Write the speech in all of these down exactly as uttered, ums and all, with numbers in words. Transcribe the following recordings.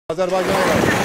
آذربایجان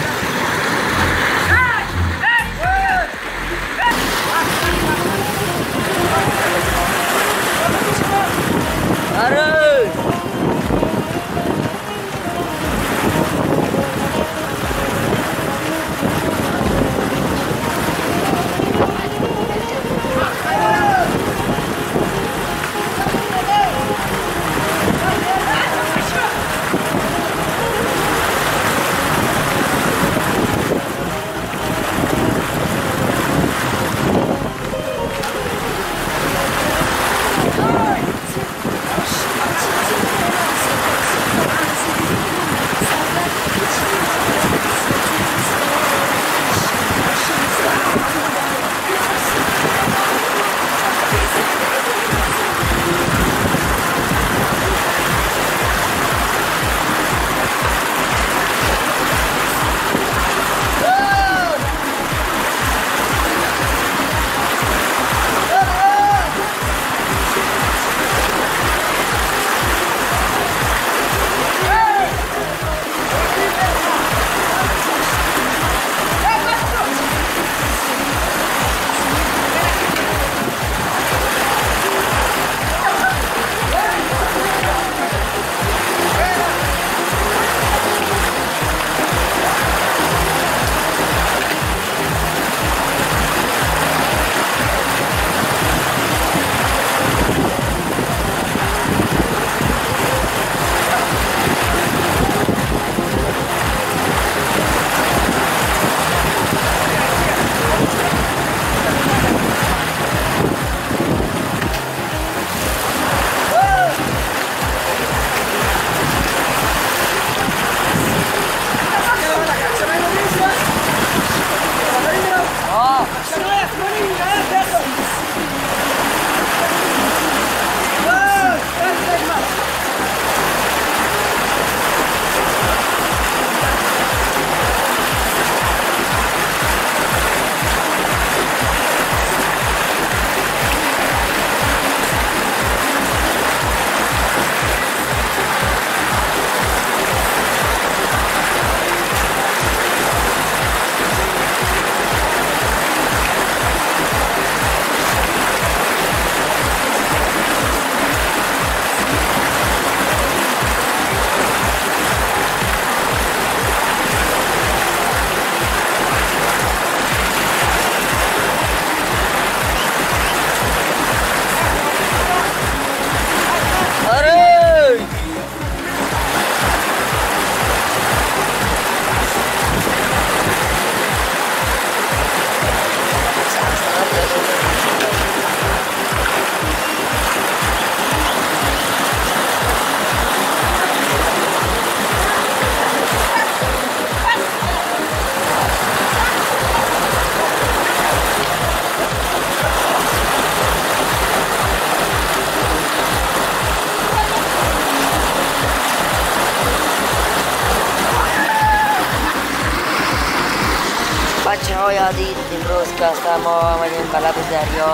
بچه ها یادید امروز که است ما آمدیم قلب دریا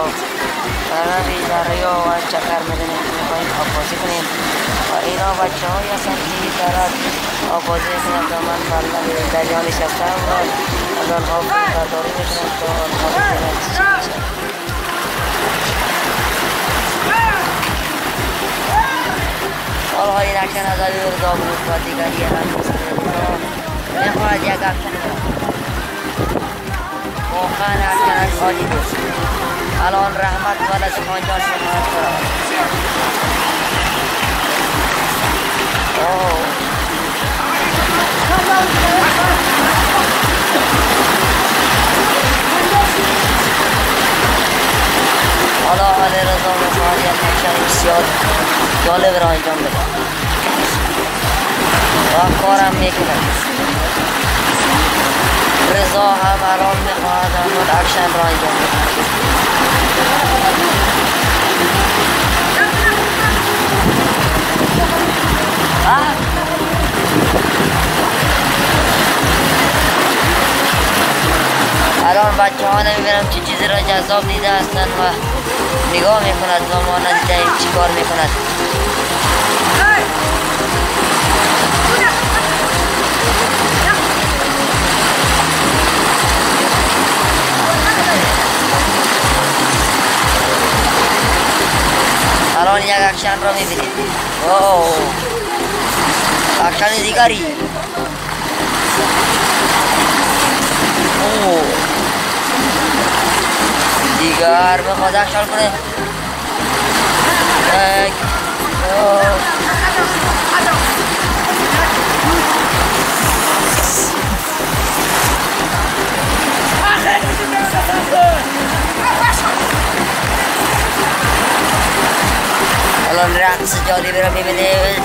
برای دریا و چکر میزنیم میخواییم آبازی کنیم و اینا بچه های هستن که دارد آبازی کنیم تا من قلب دریا نشستم و از آنها برداری میکنم تا آنها بکنم حال این اکشن از علی رضا بود و دیگری هم نخواهد یک اکشن واقعا اکشنش عالی بود. الان رحمت و لطفان جان شما کنم حالا علی رضا میخواهد یک اکشن بسیار جالب را انجام بده و کارم میکنه. رضا هم الان میخواهد همون اکشن را انجام بده. الان بچه ها نمیبینم چه چیزی را جذاب دیده هستند و نگاه میکند و ما ندیدیم چی کار میکند. Hey! الان یک اکشن را میبینید. واو اکشن دیگری. اوه دیگر میخواد اکشن کنه. یک دو الان رقص جالبی را میبینید.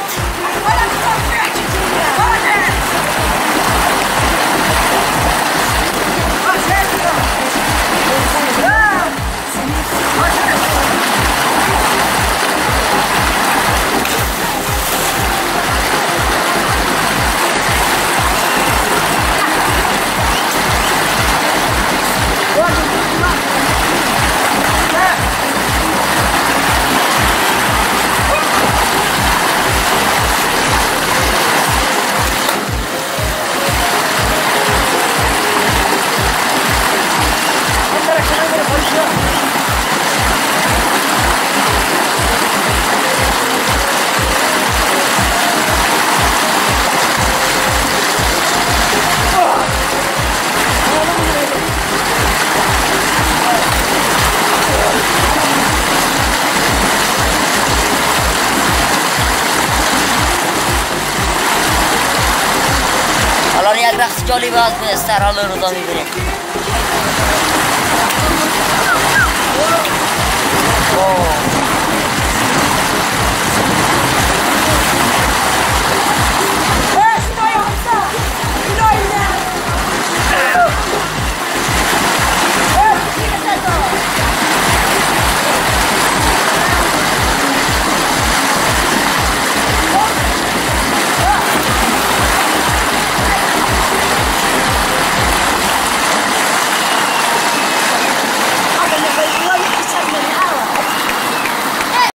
الان یک رقص جالب از استرحال رو دا میبینیم. اوه